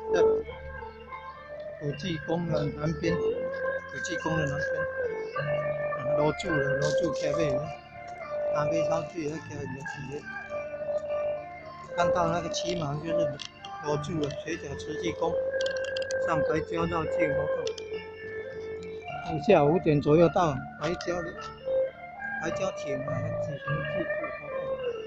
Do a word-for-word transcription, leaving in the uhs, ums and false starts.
在土济宫的南边，土济宫的南边，嗯，罗柱了，罗柱徛尾，南边上去那徛人起的，看到那个骑马就是罗柱了，水饺慈济宫，上白礁绕境活动，等下五点左右到白礁了，白礁艇啊，举行祭祖活动。